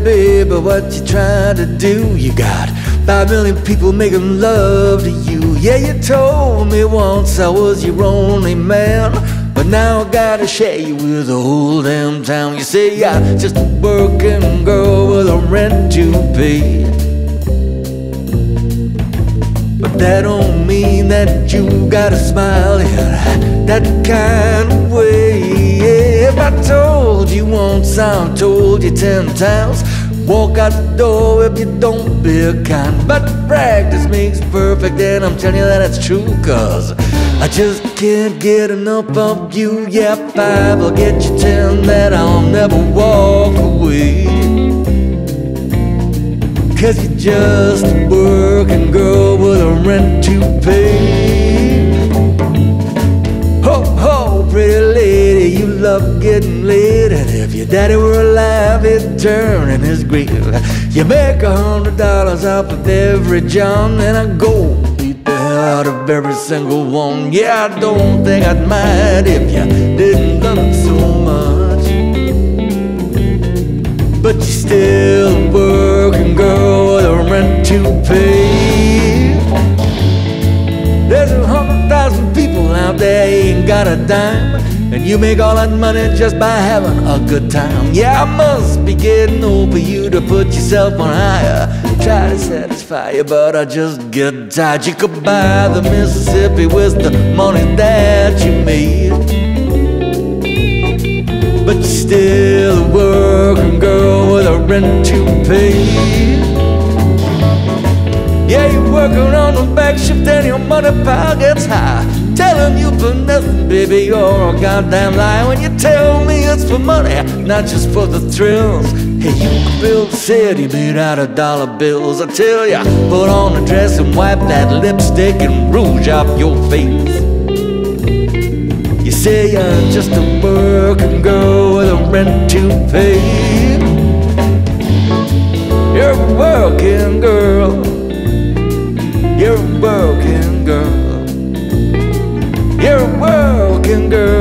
baby, what you trying to do? You got 5 million people making love to you. Yeah, you told me once I was your only man, but now I gotta share you with the whole damn town. You say I'm just a working girl with a rent to pay, but that don't mean that you gotta smile in that kind of way. Yeah, if I told you once, I told you 10 times, walk out the door if you don't be kind. But practice makes perfect, and I'm telling you that it's true, 'cause I just can't get enough of you. Yeah, 5 will get you 10, that I'll never walk away, 'cause you're just a working girl with a rent to pay. Ho, ho, pretty lady, you love getting laid, and if your daddy were alive, he'd turn in his grave. You make $100 off of every John, and I go beat the hell out of every single one. Yeah, I don't think I'd mind if you didn't love it so much, but you're still a working girl with a rent to pay. There's 100,000 people out there ain't got a dime, and you make all that money just by having a good time. Yeah, I must be getting old for you to put yourself on higher, try to satisfy you, but I just get tired. You could buy the Mississippi with the money that you made, but you're still a working girl with a rent to pay. Yeah, you're working on the back shift and your money pile gets high. Telling you for nothing, baby, you're a goddamn lie. When you tell me it's for money, not just for the thrills. Hey, you can build a city made out of dollar bills. I tell ya, put on a dress and wipe that lipstick and rouge off your face. You say you're just a working girl with a rent to pay. You're a working girl. You're a working girl. You're a working girl.